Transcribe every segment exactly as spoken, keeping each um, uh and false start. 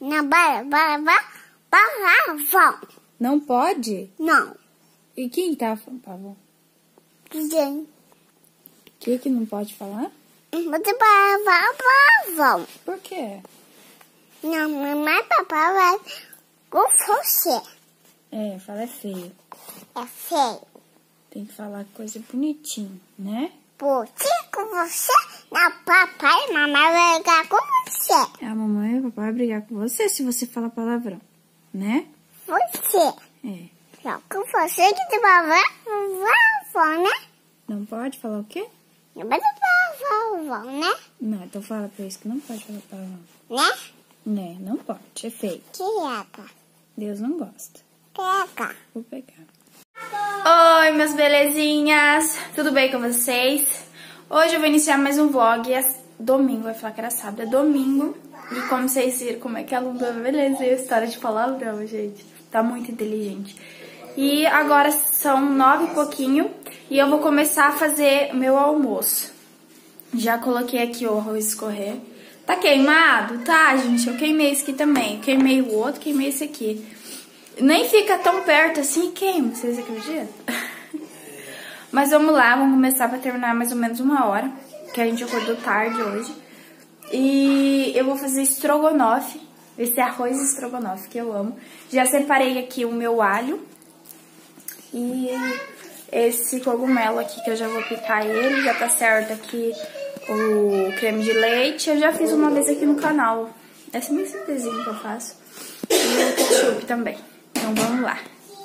Não, para, para, para, palavrão. Não pode? Não. E quem tá falando palavrão? Gente. O que que não pode falar? Você vai falar palavrão. Por quê? Não, mamãe e papai vai com você. É, fala é feio. É feio. Tem que falar coisa bonitinha, né? Porque com você, não, papai e mamãe vai brigar com você. A mamãe e o papai vai brigar com você se você falar palavrão, né? Você. É. Só com você que tem palavrão, né? Não pode falar o quê? Não pode falar palavrão, né? Não, então fala pra isso que não pode falar palavrão. Né? Né, não pode, é feio. Queca. Deus não gosta. Queca. Vou pegar. Oi, meus belezinhas! Tudo bem com vocês? Hoje eu vou iniciar mais um vlog. É domingo, vai falar que era sábado, é domingo. E como vocês viram, como é que a Luna, beleza, a história de palavrão, gente. Tá muito inteligente. E agora são nove e pouquinho e eu vou começar a fazer meu almoço. Já coloquei aqui o arroz escorrer. Tá queimado? Tá, gente, eu queimei esse aqui também. Eu queimei o outro, queimei esse aqui. Nem fica tão perto assim e queima, vocês acreditam? Mas vamos lá, vamos começar pra terminar mais ou menos uma hora, que a gente acordou tarde hoje. E eu vou fazer estrogonofe, esse arroz estrogonofe que eu amo. Já separei aqui o meu alho e esse cogumelo aqui que eu já vou picar ele. Já tá certo aqui o creme de leite. Eu já fiz uma vez aqui no canal, essa é bem simplesinha que eu faço. E o ketchup também. Então vamos lá.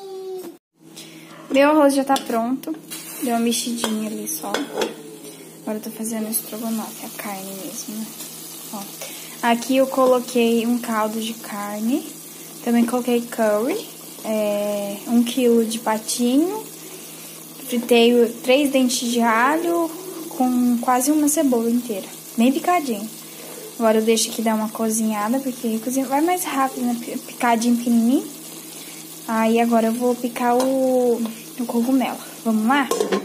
Meu arroz já tá pronto. Deu uma mexidinha ali só. Agora eu tô fazendo estrogonofe, a carne mesmo, né? Ó. Aqui eu coloquei um caldo de carne. Também coloquei curry. É, um quilo de patinho. Fritei três dentes de alho com quase uma cebola inteira. Bem picadinho. Agora eu deixo aqui dar uma cozinhada, porque cozinha vai mais rápido, né? Picadinho pequenininho. Aí agora eu vou picar o, o cogumelo. Vamos lá?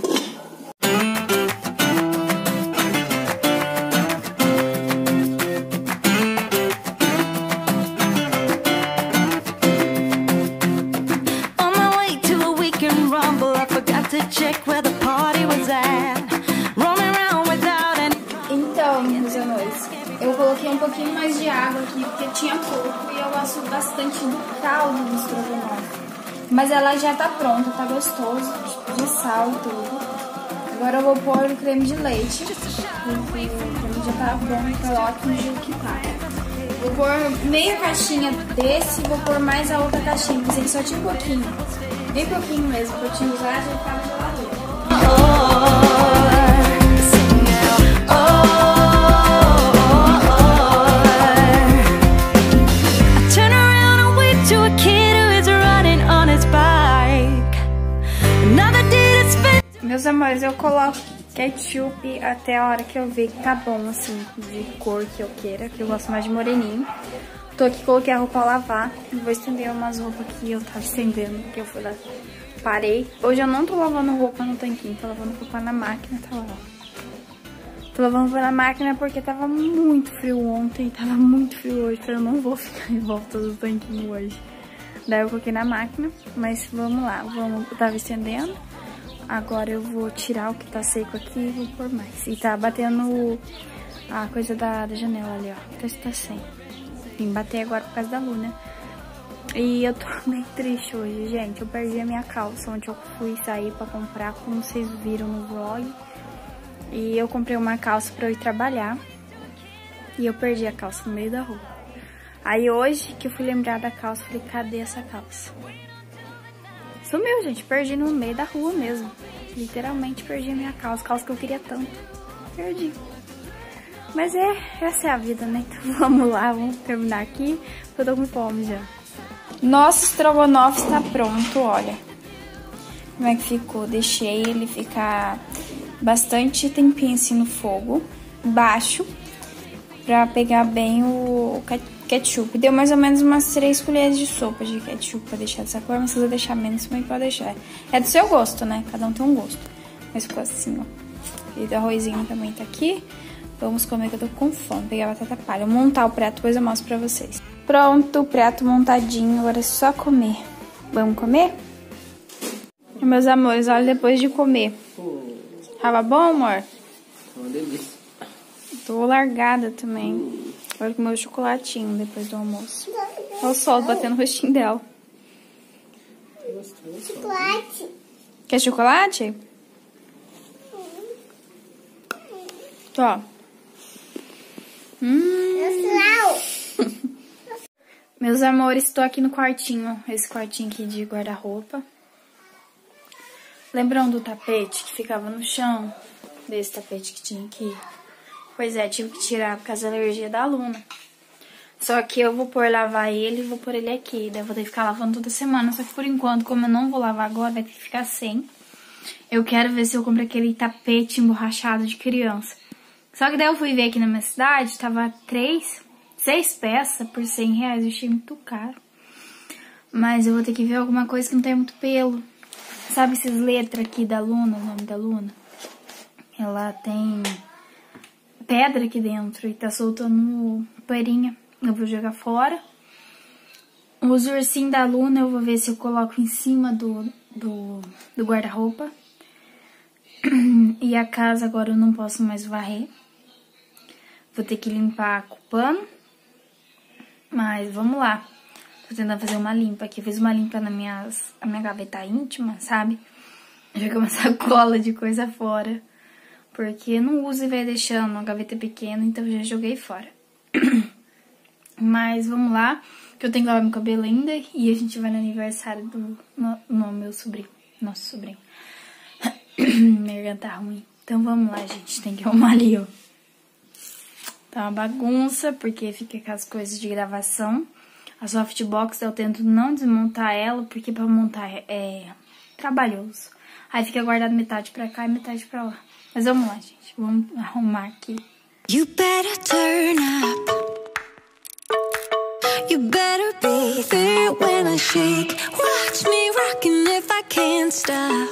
Então, meus amores, eu coloquei um pouquinho mais de água aqui, porque tinha pouco e eu gosto bastante do caldo do estrogonofe. Mas ela já tá pronta, tá gostoso, de sal e tudo. Agora eu vou pôr o creme de leite, porque o creme já tá bom, tá ótimo do jeito que tá. Vou pôr meia caixinha desse e vou pôr mais a outra caixinha, porque ele só tinha um pouquinho, bem pouquinho mesmo, pra eu te usar já tava na geladeira. Meus amores, eu coloco ketchup até a hora que eu ver que tá bom, assim, de cor que eu queira, que eu gosto mais de moreninho. Tô aqui, coloquei a roupa a lavar, vou estender umas roupas que eu tava estendendo, porque eu fui lá, parei. Hoje eu não tô lavando roupa no tanquinho, tô lavando roupa na máquina, tá lá. Tô lavando roupa na máquina porque tava muito frio ontem, tava muito frio hoje, então eu não vou ficar em volta do tanquinho hoje. Daí eu coloquei na máquina, mas vamos lá, vamos, eu tava estendendo. Agora eu vou tirar o que tá seco aqui e vou pôr mais. E tá batendo a coisa da, da janela ali, ó. Então tá sem. Vim bater agora por causa da Luna. E eu tô meio triste hoje, gente. Eu perdi a minha calça, onde eu fui sair pra comprar, como vocês viram no vlog. E eu comprei uma calça pra eu ir trabalhar. E eu perdi a calça no meio da rua. Aí hoje que eu fui lembrar da calça, falei, cadê essa calça? Sumiu, gente. Perdi no meio da rua mesmo. Literalmente perdi a minha calça. Calça que eu queria tanto. Perdi. Mas é, essa é a vida, né? Então vamos lá, vamos terminar aqui. Eu tô com fome já. Nosso estrogonofe está pronto, olha. Como é que ficou? Deixei ele ficar bastante tempinho assim no fogo. Baixo. Pra pegar bem o ketchup. Deu mais ou menos umas três colheres de sopa de ketchup pra deixar dessa cor, mas se você deixar menos também pode deixar. É do seu gosto, né? Cada um tem um gosto. Mas ficou assim, ó. E o arrozinho também tá aqui. Vamos comer que eu tô com fome. Pegar a batata palha. Vou montar o prato, depois eu mostro pra vocês. Pronto, o prato montadinho, agora é só comer. Vamos comer? Meus amores, olha depois de comer. Tava bom, amor? Uma delícia. Tô largada também. Agora comer o chocolatinho depois do almoço. Olha o sol batendo no rostinho dela. Chocolate. Quer chocolate? Ó. Hum. Meus amores, estou aqui no quartinho. Esse quartinho aqui de guarda-roupa. Lembram do tapete que ficava no chão? Desse tapete que tinha aqui? Pois é, tive que tirar por causa da alergia da Luna. Só que eu vou pôr lavar ele e vou pôr ele aqui. Daí eu vou ter que ficar lavando toda semana. Só que por enquanto, como eu não vou lavar agora, vai ter que ficar sem. Eu quero ver se eu compro aquele tapete emborrachado de criança. Só que daí eu fui ver aqui na minha cidade, tava três, seis peças por cem reais. Eu achei muito caro. Mas eu vou ter que ver alguma coisa que não tenha muito pelo. Sabe essas letras aqui da Luna, o nome da Luna? Ela tem pedra aqui dentro e tá soltando poeirinha. Eu vou jogar fora. Os ursinhos da Luna eu vou ver se eu coloco em cima do, do, do guarda-roupa. E a casa agora eu não posso mais varrer. Vou ter que limpar com pano. Mas vamos lá. Tô tentando fazer uma limpa aqui. Eu fiz uma limpa na minha, na minha gaveta íntima, sabe? Joguei uma sacola de coisa fora. Porque não uso e vai deixando uma gaveta pequena, então eu já joguei fora. Mas vamos lá, que eu tenho que lavar meu cabelo ainda. E a gente vai no aniversário do no, no meu sobrinho. Nosso sobrinho. Minha garganta tá ruim. Então vamos lá, gente. Tem que arrumar ali, ó. Tá uma bagunça, porque fica com as coisas de gravação. A softbox eu tento não desmontar ela, porque pra montar é, é trabalhoso. Aí fica guardado metade pra cá e metade pra lá. Mas vamos lá, gente. Vamos arrumar aqui. You better turn up. You better be there when I shake. Watch me rocking if I can't stop.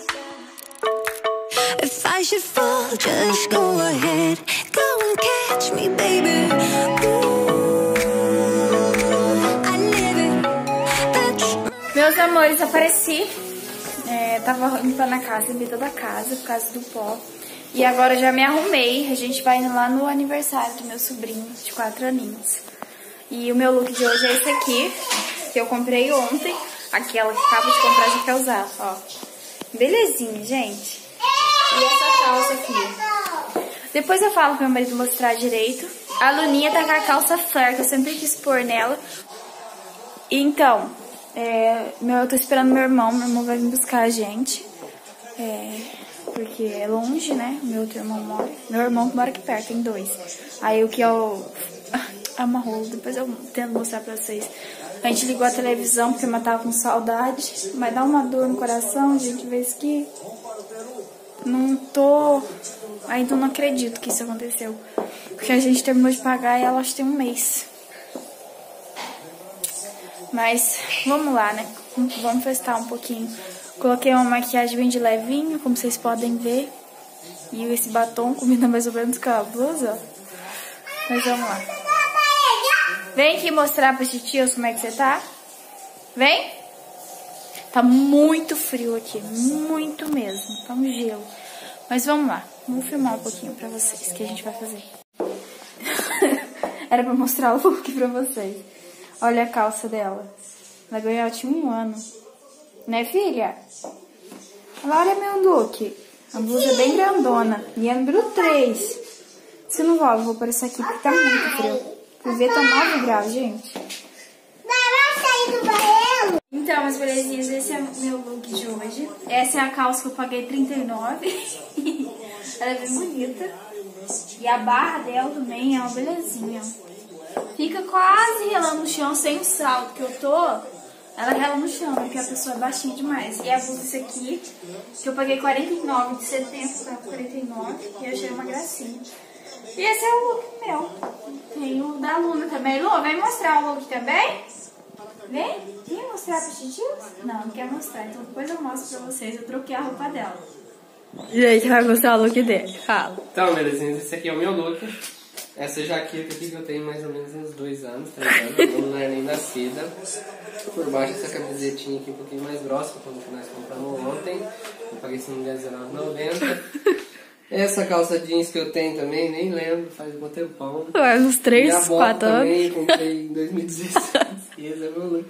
If I should fall, just go ahead. Go and catch me, baby. Ooh, I live it. That's... Meus amores, apareci. É, tava limpando a casa, limpei toda a casa por causa do pó. E agora já me arrumei. A gente vai indo lá no aniversário do meu sobrinho de quatro aninhos. E o meu look de hoje é esse aqui, que eu comprei ontem. Aquela que acabo de comprar já quer usar, ó. Belezinha, gente. E essa calça aqui. Depois eu falo pro meu marido mostrar direito. A Luninha tá com a calça flare, que eu sempre quis pôr nela. Então, é, eu tô esperando meu irmão. Meu irmão vai vir buscar a gente. É, porque é longe, né? Meu outro irmão mora. Meu irmão mora aqui perto, tem dois. Aí o que eu... amarrou, depois eu tento mostrar pra vocês. A gente ligou a televisão porque eu tava com saudade. Mas dá uma dor no coração, gente, ver isso aqui. Não tô... Ainda não acredito que isso aconteceu. Porque a gente terminou de pagar e elas têm um mês. Mas vamos lá, né? Vamos testar um pouquinho. Coloquei uma maquiagem bem de levinho, como vocês podem ver. E esse batom combina mais ou menos com a blusa. Mas vamos lá. Vem aqui mostrar para os tios como é que você tá. Vem. Tá muito frio aqui, muito mesmo. Tá um gelo. Mas vamos lá. Vamos filmar um pouquinho pra vocês, que a gente vai fazer. Era pra mostrar o look pra vocês. Olha a calça dela. Ela ganhou, ela tinha um ano. Né, filha? Olha meu look. A blusa é bem grandona. E é número três. Se não vou, eu vou por essa aqui porque tá muito frio. Fui ver, tá nove graus, gente. Vai sair do banheiro. Então, meus belezinhas, esse é o meu look de hoje. Essa é a calça que eu paguei trinta e nove reais. Ela é bem bonita. E a barra dela também é uma belezinha. Fica quase relando no chão, sem o salto que eu tô. Ela rela no chão, porque a pessoa é baixinha demais. E a blusa aqui, que eu paguei quarenta e nove de setembro pra quarenta e nove. E eu achei uma gracinha. E esse é o look meu. Tem o da Luna também. Lu, vem mostrar o look também? Vem? Quer mostrar pra titios? Não, não quer mostrar. Então depois eu mostro pra vocês. Eu troquei a roupa dela. Gente, vai mostrar o look dele. Fala. Então, belezinha, esse aqui é o meu look. Essa jaqueta aqui que eu tenho mais ou menos uns dois anos, três anos, não é nem nascida. Por baixo essa camisetinha aqui um pouquinho mais grossa, como que nós compramos ontem. Eu paguei se não me engano dezenove reais e noventa centavos. Essa calça jeans que eu tenho também, nem lembro, faz um tempão. Faz uns três, quatro anos. Também, comprei em dois mil e dezesseis. Esse é meu look.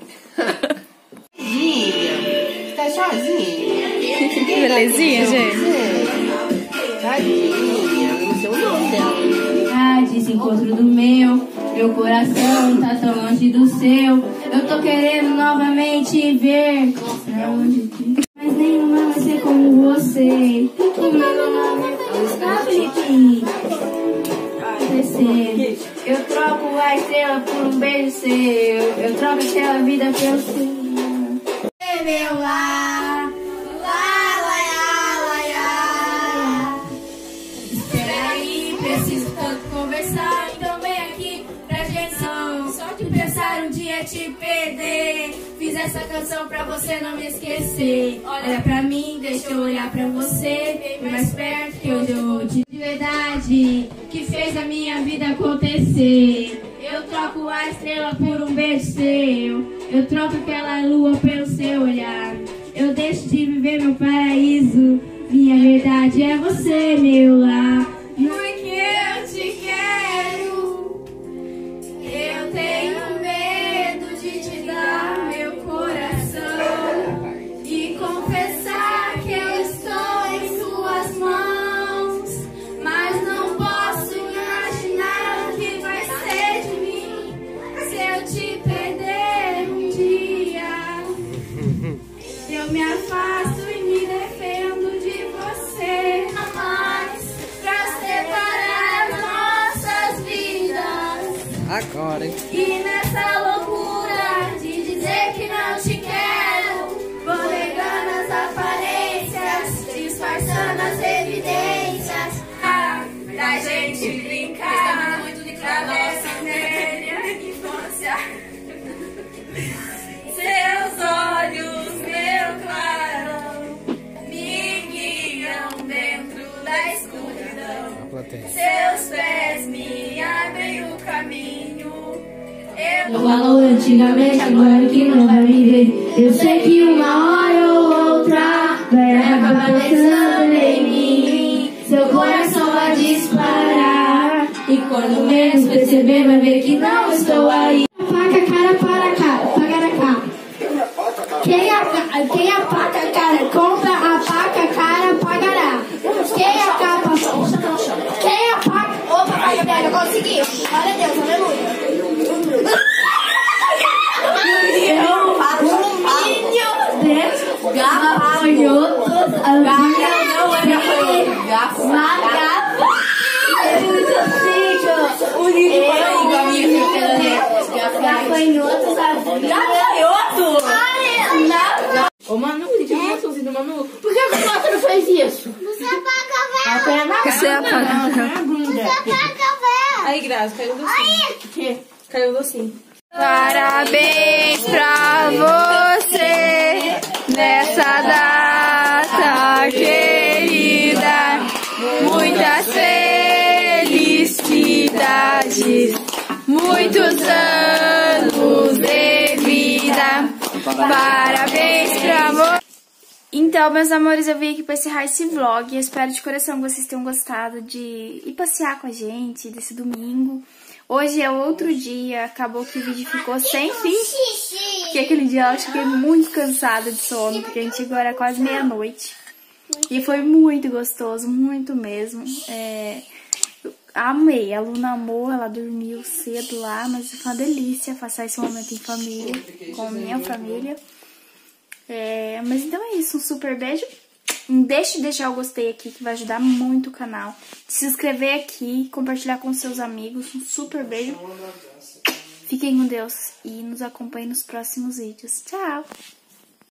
Tá sozinha? Que belezinha, gente. Tadinha, não sei o nome dela. Desencontro do meu, meu coração tá tão longe do seu. Eu tô querendo novamente ver pra onde te... Mas nenhuma vai ser como você. O meu nome é Felipe. Eu troco a estrela por um beijo seu. Eu troco aquela vida pelo seu. Meu lá, lá, lá, lá, lá. Espera aí, preciso tanto conversar. Então vem aqui pra gente só, só de pensar um dia te perder. Fiz essa canção pra você não me esquecer. Olha pra mim, deixa eu olhar pra você. Vem mais perto que hoje eu vou te... De verdade, que fez a minha vida acontecer. Eu troco a estrela por um beijo seu. Eu troco aquela lua pelo seu olhar. Eu deixo de viver meu paraíso. Minha verdade é você, meu lar. Porque eu te quero. Eu tenho medo de te dar meu coração e confessar que eu estou em suas mãos. Mas não posso imaginar o que vai ser de mim se eu te perder um dia. Eu me afasto e me defendo de você, mas pra separar as nossas vidas. Agora, hein? E nessa loucura de dizer que não te quero, vou negando as aparências, disfarçando as evidências. Ah, da gente brincar da nossa velha infância. Seus olhos, meu clarão, me guiam dentro da escuridão. Seus pés me abrem o caminho. Eu falo antigamente, agora que não vai me ver. Eu sei que uma hora ou outra vai acabar pensando em mim. Seu coração vai disparar e quando menos perceber vai ver que não estou aí. Apaga a cara para cá, apaga a cara. Quem apaga, quem apaga a cara, compra, apaga a cara, pagará. Quem acaba, quem apaga, opa, vai, Gabriel, eu consegui. Glória a Deus, aleluia. Gafanhotos, gafanhotos, gafanhotos. Ô Manu, gente, a reaçãozinha do Manu. Por que a Cota não fez isso? Você apaga a vela. Você apaga. Você apaga a vela. Aí, Graça, caiu um docinho. O quê? Caiu um docinho. Parabéns pra você nessa data querida. Muitas felicidades, muitos anos de vida. Parabéns pra você. Então, meus amores, eu vim aqui pra encerrar esse vlog. Eu espero de coração que vocês tenham gostado de ir passear com a gente desse domingo. Hoje é outro dia, acabou que o vídeo ficou sem fim, porque aquele dia eu cheguei muito cansada de sono, porque a gente chegou, era quase meia-noite. E foi muito gostoso, muito mesmo. É, amei, a Luna amou, ela dormiu cedo lá, mas foi uma delícia passar esse momento em família, com a minha família. É, mas então é isso, um super beijo. Não deixe de deixar o gostei aqui, que vai ajudar muito o canal. Se inscrever aqui, compartilhar com seus amigos. Um super beijo. Fiquem com Deus e nos acompanhem nos próximos vídeos. Tchau!